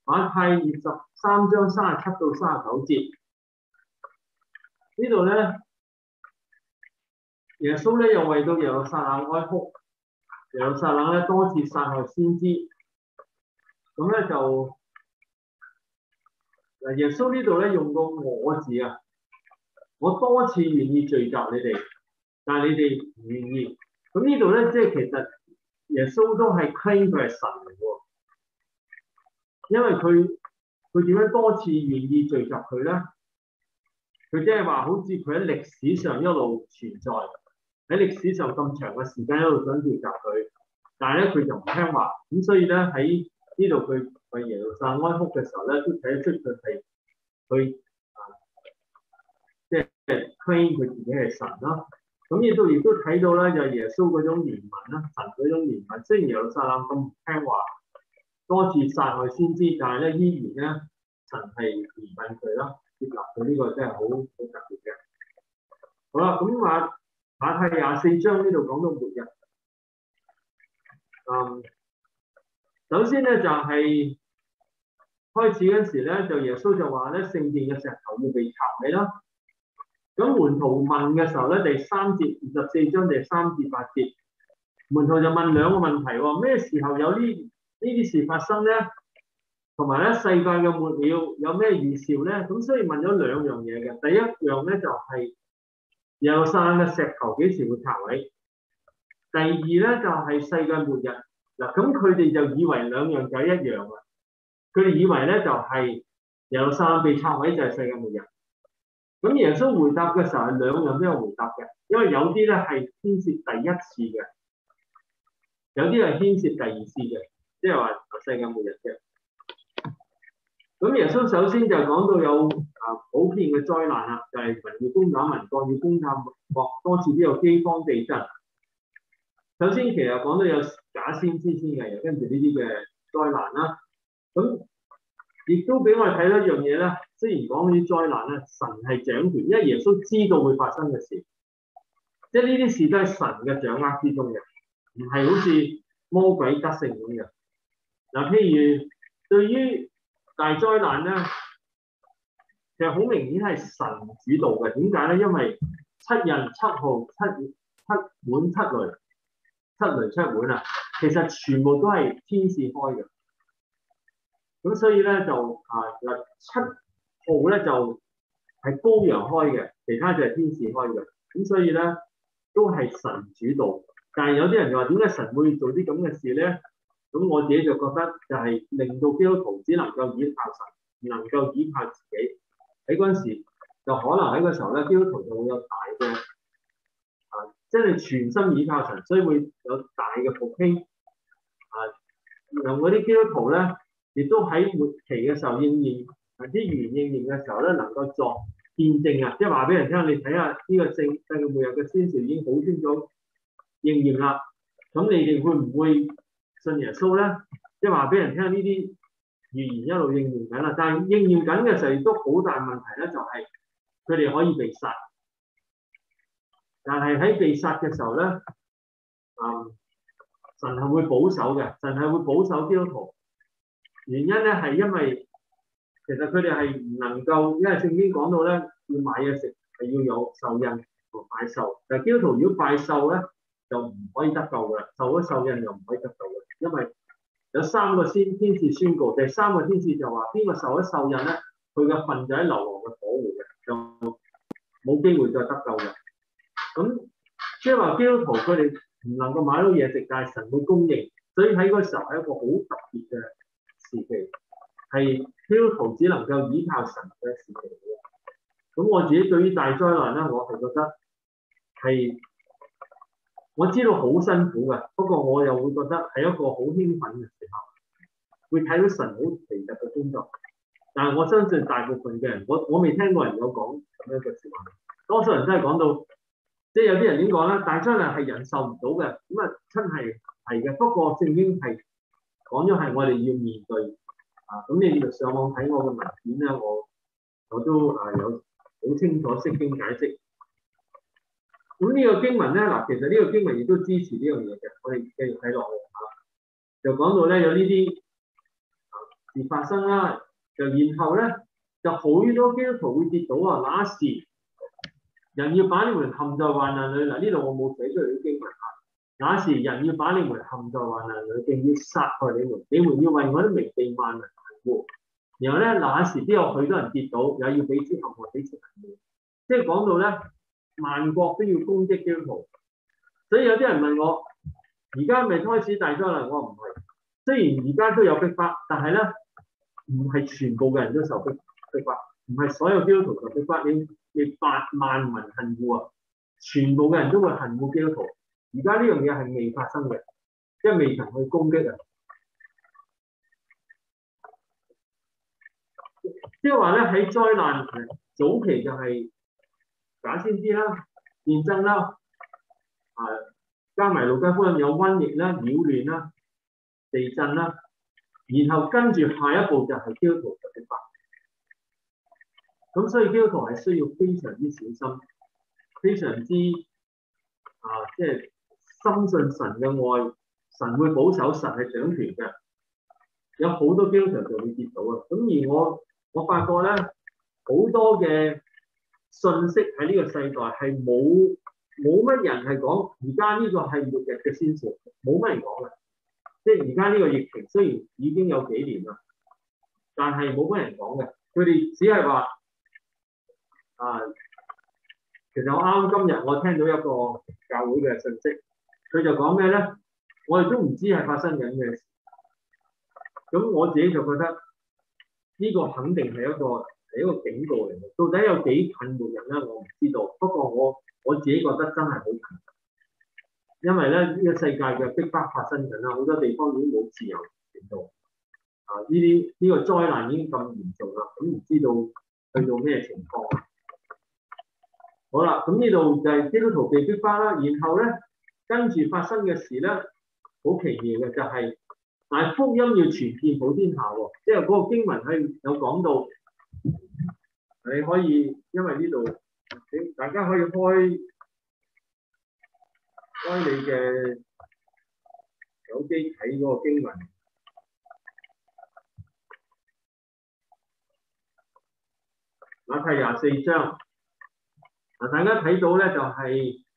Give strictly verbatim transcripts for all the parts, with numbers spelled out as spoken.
馬太二十三章三十七到三十九節，呢度咧，耶穌咧又為到耶路撒冷哀哭，耶路撒冷咧多次殺害先知，咁咧就嗱耶穌呢度咧用個我字啊，我多次願意聚集你哋，但係你哋唔願意，咁呢度咧即係其實耶穌都係 claim 佢係神嚟喎，因為佢佢點樣多次願意聚集佢咧？佢即係話好似佢喺歷史上一路存在，喺歷史上咁長嘅時間一路想聚集佢，但係咧佢就唔聽話，咁所以咧喺呢度佢為耶路撒冷哀哭嘅時候咧，都睇得出佢係佢啊，即係 claim 佢自己係神啦。咁亦都亦都睇到咧，就係耶穌嗰種憐憫啦，神嗰種憐憫。雖然耶路撒冷咁唔聽話，多次殺害先知，但係咧依然咧神係憐憫佢啦。接納佢呢個真係好好特別嘅。好啦，咁馬馬太廿四章呢度講到末日。嗯，首先咧就係、是、開始嗰時咧，就耶穌就話咧聖殿嘅石頭要被拆毀啦。咁門徒問嘅時候咧，第三節二十四章第三至八節，門徒就問兩個問題喎，咩時候有呢呢啲事發生咧？同埋咧，世界嘅末了有咩預兆咧？咁所以問咗兩樣嘢嘅。第一樣咧就係耶路撒冷嘅石頭幾時會拆毀？第二咧就係、是、世界末日。嗱，咁佢哋就以為兩樣就一樣啊。佢哋以為咧就係耶路撒冷被拆毀就係世界末日。咁耶穌回答嘅時候係兩樣都有回答嘅，因為有啲咧係牽涉第一次嘅，有啲係牽涉第二次嘅，即係話世界末日嘅。咁耶穌首先就講到有啊普遍嘅災難啦，就係、是、民要攻打民，國要攻打國，多次都有饑荒地震。首先其實講到有假先知先嘅，又跟住呢啲嘅災難啦。咁亦都俾我哋睇到一樣嘢咧，雖然講呢啲災難咧，神係掌權，因為耶穌知道會發生嘅事，即係呢啲事都係神嘅掌握之中嘅，唔係好似魔鬼得勝咁嘅。嗱，譬如對於大災難咧，其實好明顯係神主導嘅。點解咧？因為七印、七號、七七碗、七雷、七雷七碗啊，其實全部都係天使開嘅。咁所以咧就啊嗱，七號咧就係羔羊開嘅，其他就係天使開嘅。咁所以咧都係神主導。但係有啲人就話點解神會做啲咁嘅事咧？咁我自己就覺得就係令到基督徒只能夠依靠神，唔能夠依靠自己。喺嗰陣時就可能喺嗰時候咧，基督徒就會有大嘅啊，即係全心依靠神，所以會有大嘅復興啊。然後嗰啲基督徒咧，亦都喺末期嘅時候應驗啊啲預言應驗嘅時候咧，能夠作見證啊，即係話俾人聽，你睇下呢個聖世界末日嘅先兆已經好清楚應驗啦。咁你哋會唔會信耶穌咧？即係話俾人聽呢啲預言一路應驗緊啦，但係應驗緊嘅時候亦都好大問題咧，就係佢哋可以被殺，但係喺被殺嘅時候咧，嗯，神係會保守嘅，神係會保守基督徒。原因咧係因為其實佢哋係唔能夠，因為聖經講到咧要買嘢食係要有受印同拜獸，但係基督徒如果拜獸咧就唔可以得救嘅，受咗受印又唔可以得救嘅，因為有三個先天使宣告，第三個天使就話邊個受咗受印咧，佢嘅份就喺硫磺嘅火湖嘅，就冇機會再得救嘅。咁即係話基督徒佢哋唔能夠買到嘢食，但係神會供應，所以喺嗰時候係一個好特別嘅時期，係基督徒只能夠依靠神嘅時期嚟嘅。咁我自己對於大災難咧，我係覺得係我知道好辛苦嘅，不過我又會覺得係一個好興奮嘅時候，會睇到神好奇特嘅工作。但係我相信大部分嘅人，我我未聽過人有講咁樣嘅説話，多數人都係講到，即係有啲人點講咧？大災難係人受唔到嘅，咁啊真係係嘅。不過聖經係講咗係我哋要面對啊，咁你就上網睇我嘅文件咧，我我都啊有好清楚釋經解釋。咁呢個經文咧，嗱，其實呢個經文亦都支持呢樣嘢嘅。我哋繼續睇落去嚇，就講到咧有呢啲事發生啦。就然後咧，就好多基督徒會跌倒啊！那時人要把你們陷在患難裏，嗱呢度我冇寫出嚟啲經文啊。那時人要把你們陷在患難裏，並要殺害你們，你們要為我的名被萬民恨惡。然後咧，那時都有許多人跌倒，也要彼此陷害，彼此恨惡。即係講到咧，萬國都要攻擊基督徒。所以有啲人問我，而家未開始大災難？我唔係。雖然而家都有逼迫，但係咧，唔係全部嘅人都受逼逼迫，唔係所有基督徒受逼迫。你你百萬民恨惡啊，全部嘅人都會恨惡基督徒。而家呢樣嘢係未發生嘅，即係未曾去攻擊啊。即係話咧，喺災難早期就係假先知啦、戰爭啦，啊加埋路加福音有瘟疫啦、擾亂啦、地震啦，然後跟住下一步就係基督徒嘅逼迫。咁所以基督徒係需要非常之小心，非常之啊，即係深信神嘅愛，神會保守，神係掌權嘅。有好多基督徒就會跌倒啊！咁而我我發覺咧，好多嘅信息喺呢個世代係冇冇乜人係講而家呢個係末日嘅先兆，冇乜人講嘅。即係而家呢個疫情雖然已經有幾年啦，但係冇乜人講嘅。佢哋只係話啊，其實我啱啱今日我聽到一個教會嘅信息，佢就講咩咧？我哋都唔知係發生緊嘅事。咁我自己就覺得呢個肯定係一個係一個警告嚟嘅。到底有幾近末日咧？我唔知道。不過我我自己覺得真係好近，因為咧呢個世界嘅逼迫發生緊啦，好多地方已經冇自由程度啊！呢啲呢個災難已經咁嚴重啦，咁唔知道去到咩情況。好啦，咁呢度就係基督徒被逼迫啦，然後咧跟住發生嘅事咧好奇妙嘅就係、是。但係福音要傳遍普天下喎，即係嗰個經文係有講到，你可以因為呢度，你大家可以開開你嘅手機睇嗰個經文，馬太廿四章，嗱大家睇到咧就係、是。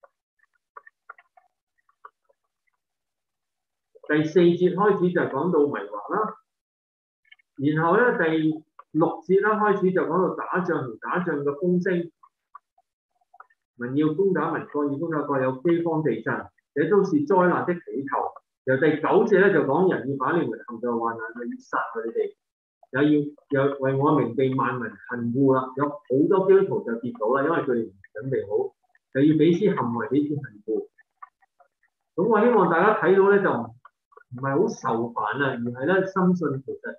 第四節開始就講到迷惑啦，然後咧第六節啦開始就講到打仗同打仗嘅風聲，民要攻打民，國要攻打國，有饑荒地震，這都是災難的起頭。由第九節咧就講人要把你們陷在患難，要殺佢哋，又要又為我名被萬民恨惡啦。有好多基督徒就跌倒啦，因為佢哋唔準備好，就要彼此陷害，彼此恨惡。咁我希望大家睇到咧就唔係好受煩啊，而係咧深信其實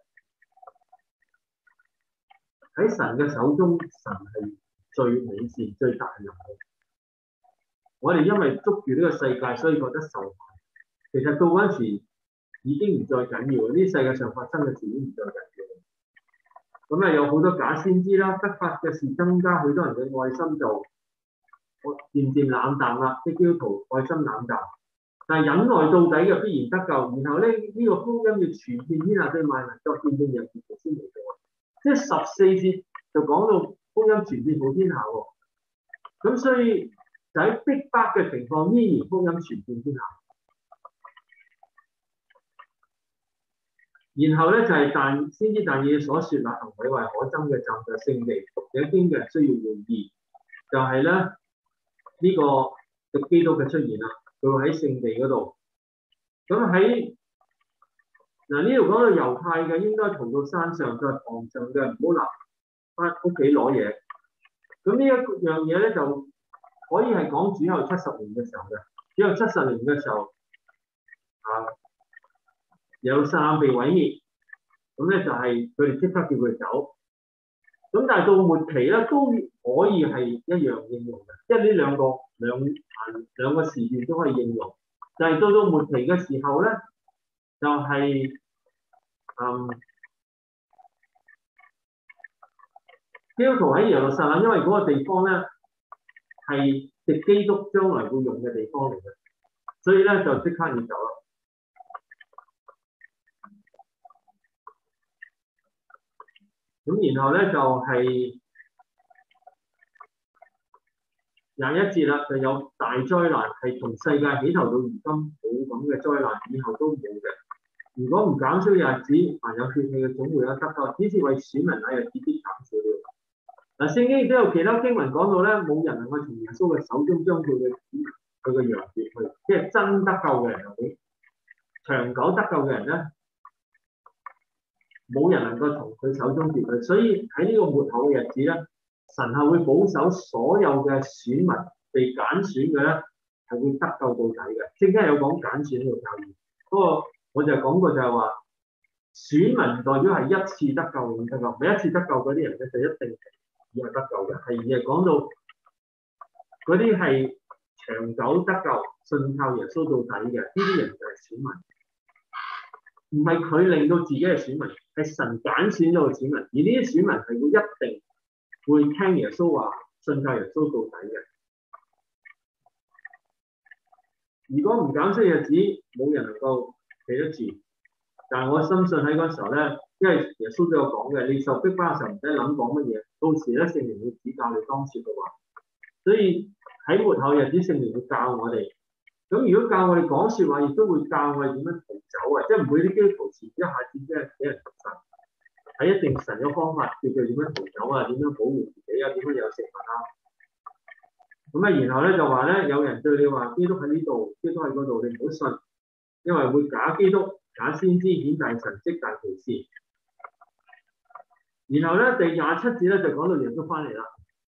喺神嘅手中，神係最美善、最大能嘅。我哋因為捉住呢個世界，所以覺得受煩。其實到嗰陣時已經唔再緊要，呢世界上發生嘅事已經唔再緊要。咁啊，有好多假先知啦，得法嘅事增加，許多人嘅愛心就我漸漸冷淡啦，啲基督徒愛心冷淡。但係忍耐到底嘅必然得救，然後咧呢、這個福音要傳遍天下，對萬民作見證，人結局先嚟到。即係十四節就講到福音傳遍普天下喎。咁所以就喺逼迫嘅情況，依然福音傳遍天下。然後咧就係、是、但先知但以理所說那行毀壞可憎嘅站在聖地，讀這經嘅人需要會意，就係咧呢、這個嘅基督嘅出現啦。佢會喺聖地嗰度，咁喺嗱呢度講到猶太嘅應該逃到山上，在堂上嘅唔好留翻屋企攞嘢。咁呢一樣嘢咧就可以係講主後七十年嘅時候嘅，主後七十年嘅時候啊，耶路撒冷被毀滅，咁咧就係佢哋即刻叫佢哋走。咁但係到末期咧都可以係一樣應用嘅，即係呢兩個兩啊兩個時段都可以應用。就係、是、到到末期嘅時候咧，就係、是、嗯基督徒喺耶路撒冷，因為嗰個地方咧係藉基督將來會用嘅地方嚟嘅，所以咧就即刻要走啦。 咁然後咧就係廿一節啦，就有大災難，係從世界起頭到如今冇咁嘅災難，以後都冇嘅。如果唔減少嘅日子，凡有血氣嘅總會有得救，只是為選民那日子必減少了。嗱，聖經亦都有其他經文講到咧，冇人能夠從耶穌嘅手中將佢嘅佢嘅羊奪去，即係真得救嘅人入邊，長久得救嘅人咧，冇人能夠從佢手中奪去。所以喺呢個末後嘅日子咧，神係會保守所有嘅選民被揀選嘅咧，係會得救到底嘅。聖經係有講揀選呢個教義，不過我就講過就係話，選民代表係一次得救咁得救，每一次得救嗰啲人咧就一定以後得救嘅，係而係講到嗰啲係長久得救、信靠耶穌到底嘅呢啲人就係選民，唔係佢令到自己係選民，係神揀選咗個選民，而呢啲選民係會一定會聽耶穌話，信靠耶穌到底嘅。如果唔減少日子，冇人能夠企得住。但係我深信喺嗰時候咧，因為耶穌都有講嘅，你受逼迫嘅時候唔使諗講乜嘢，到時咧聖靈會指教你當說嘅話。所以喺末後日子，聖靈會教我哋。咁如果教我哋講説話，亦都會教我哋點樣逃走啊！即係唔會啲基督徒前一下子即係俾人殺殺，係一定神嘅方法叫佢點樣逃走啊，點樣保護自己啊，點樣有食物啊。咁啊，然後咧就話咧，有人對你話基督喺呢度，基督喺嗰度，你唔好信，因為會假基督、假先知顯大神蹟大奇事。然後咧第廿七節咧就講到耶穌翻嚟啦。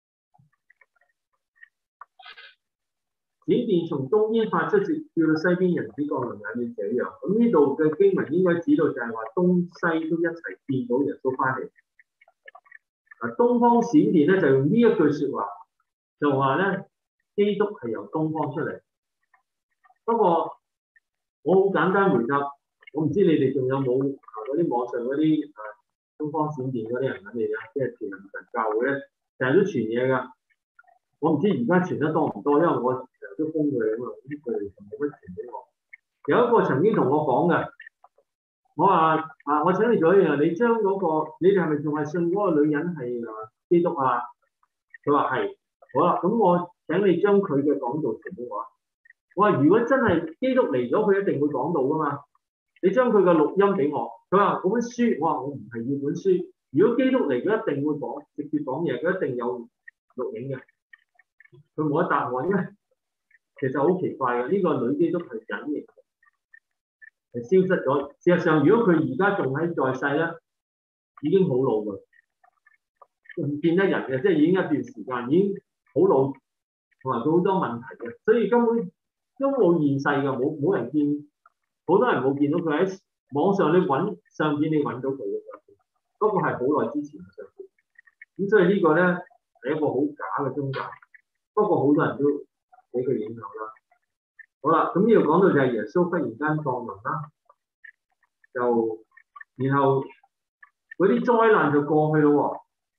閃電從東邊發出，叫到西邊，人子降臨也要這樣。咁呢度嘅經文應該指到就係話東西都一齊見到耶穌翻嚟。啊，東方閃電咧就用呢一句説話，就話咧基督係由東方出嚟。不過我好簡單回答，我唔知你哋仲有冇啊嗰啲網上嗰啲啊東方閃電嗰啲人揾你啊，即係全能神教會咧，成日都傳嘢㗎。我唔知而家傳得多唔多，因為我成日都封佢啊嘛，啲佢哋冇乜傳俾我。有一個曾經同我講嘅，我話啊，我請你做一樣，你將嗰個，你哋係咪仲係信嗰個女人係啊基督啊？佢話係，好啦，咁我請你將佢嘅講道傳俾我啊。我話如果真係基督嚟咗，佢一定會講道噶嘛。你將佢嘅錄音俾我。佢話嗰本書，我話我唔係要本書。如果基督嚟咗，一定會講，直接講嘢，佢一定有錄影嘅。佢冇得答我，因為其實好奇怪嘅，呢、這個女基督係隱形，係消失咗。事實上，如果佢而家仲喺在世咧，已經好老㗎，唔見得人嘅，即係已經一段時間，已經好老，同埋佢好多問題嘅，所以根本都冇現世㗎，冇冇人見，好多人冇見到佢喺網上你揾相片，你揾到佢嘅相片，不過係好耐之前嘅相片。咁所以個呢個咧係一個好假嘅宗教。不過好多人都俾佢影響啦。好啦，咁呢度講到就係耶穌忽然間降臨啦，就然後嗰啲災難就過去咯喎，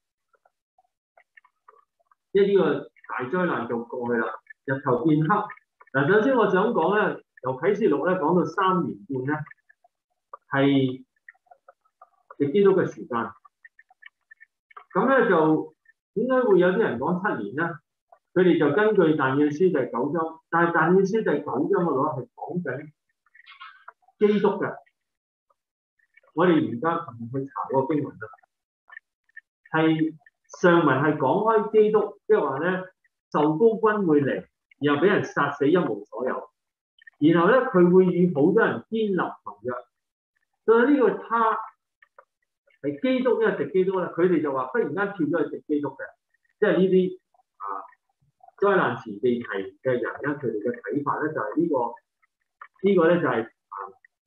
即係呢個大災難就過去啦，日頭變黑。嗱，首先我想講咧，由啟示錄咧講到三年半咧，係敵基督嘅時間。咁咧就點解會有啲人講七年咧？佢哋就根據但以理書第九章，但係但以理書第九章嗰度係講緊基督嘅。我哋而家唔去查嗰個經文啦，係上文係講開基督，即係話咧受膏君會嚟，然後俾人殺死一無所有，然後咧佢會與好多人建立盟約。所以呢個他係基督，因為敵基督咧，佢哋就話忽然間跳咗去敵基督嘅，即係呢啲啊。災難前被提嘅人咧，佢哋嘅睇法咧就係呢、這個呢、這個咧就係、是、啊，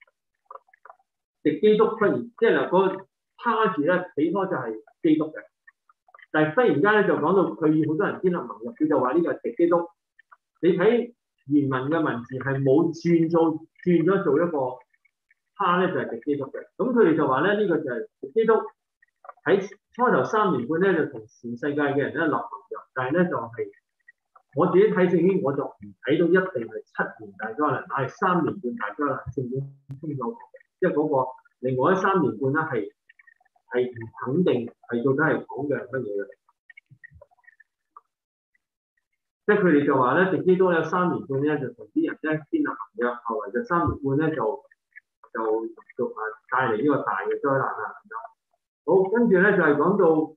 敵基督忽然即係嗱嗰個他字咧，起初就係基督嘅，但係忽然間咧就講到佢與好多人建立盟約，佢就話呢個係敵基督。你睇原文嘅文字係冇轉做轉咗做一個他咧，就係、是、敵基督嘅。咁佢哋就話咧呢、這個就係敵基督喺初頭三年半咧就同全世界嘅人咧立盟約，但係咧就係、是。我自己睇聖經，我就唔睇到一定係七年大災難，乃係三年半大災難。聖經清楚講嘅，即係嗰個另外一三年半咧係係唔肯定係係到底係講嘅係乜嘢嘅？即係佢哋就話咧，敵基督有三年半咧，就同啲人咧建立盟約，後來就三年半咧就就就啊帶嚟呢個大嘅災難啦。好，跟住咧就係、是、講到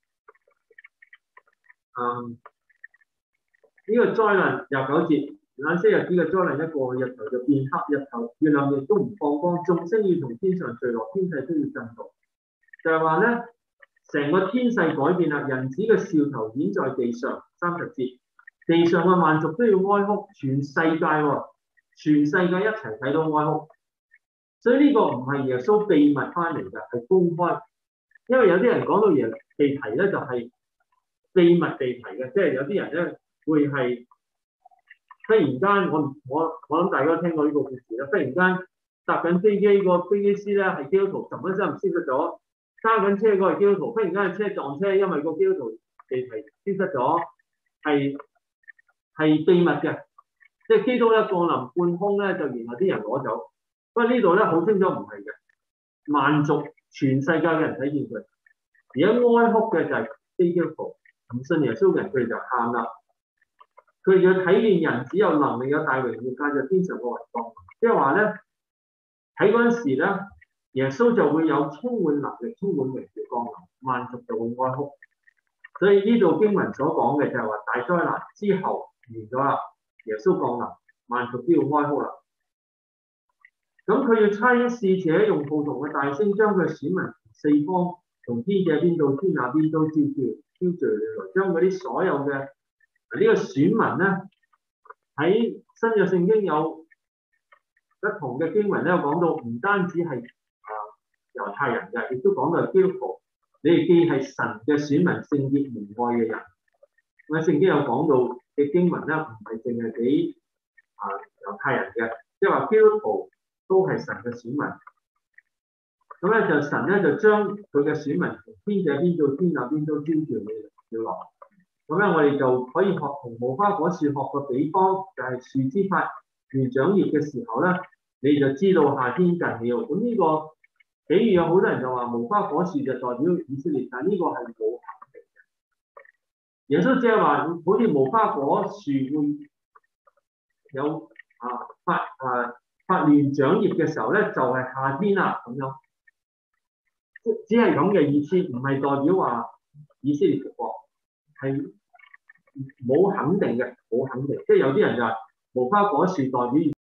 嗯呢、這個災難廿九節，那些日子嘅災難一過去，日頭就變黑，日頭月亮亦都唔放光，眾星要從天上墜落，天勢都要震動。就係話咧，成個天勢改變啦，人子嘅兆頭顯在地上。三十節。地上嘅萬族都要哀哭，全世界喎、哦，全世界一齊睇到哀哭，所以呢個唔係耶穌秘密翻嚟㗎，係公開。因為有啲人講到耶被提咧，就係、是、秘密被提嘅，即係有啲人咧會係忽然間，我我我諗大家聽過呢個故事啦，忽然間搭緊飛機，個飛機師咧係基督徒，突然間唔消失咗，揸緊車嗰個基督徒，忽然間車撞車，因為個基督徒被提消失咗，係。係秘密嘅，即係基督咧降臨半空咧，就然後啲人攞走。不過呢度咧好清楚唔係嘅，萬族全世界嘅人睇見佢，而家哀哭嘅就係非基督徒，唔信耶穌嘅人，佢哋就喊啦。佢哋要睇見人只有能力有大榮耀，駕著天上嘅雲降臨，即係話咧喺嗰陣時咧，耶穌就會有充滿能力、充滿榮耀降臨，萬族就會哀哭。所以呢度經文所講嘅就係話大災難之後。完咗啦，耶穌降臨，萬族都要哀哭啦。咁佢要差使者用號筒嘅大聲，將佢選民四方從天這邊到天那邊都招召，招聚來，將嗰啲所有嘅呢、這個選民咧，喺新約聖經有不同嘅經文咧，講到唔單止係啊猶太人嘅，亦都講到係基督徒，你哋既係神嘅選民、聖潔蒙愛嘅人。咁喺聖經有講到。嘅經文咧，唔係淨係俾啊猶太人嘅，即係話基督徒都係神嘅選民。咁咧就神咧就將佢嘅選民從天這邊到天那邊都招召你要落。咁咧我哋就可以學同無花果樹學個比方，就係、是、樹枝發如長葉嘅時候咧，你就知道夏天近了。咁呢個比喻有好多人就話無花果樹就代表以色列，但呢個係冇。耶穌即係話，好似無花果樹會有啊發啊發亂長葉嘅時候咧，就係、是、夏天啦咁樣，只係咁嘅意思，唔係代表話以色列復國，係冇肯定嘅，冇肯定，即係有啲人就話無花果樹代表。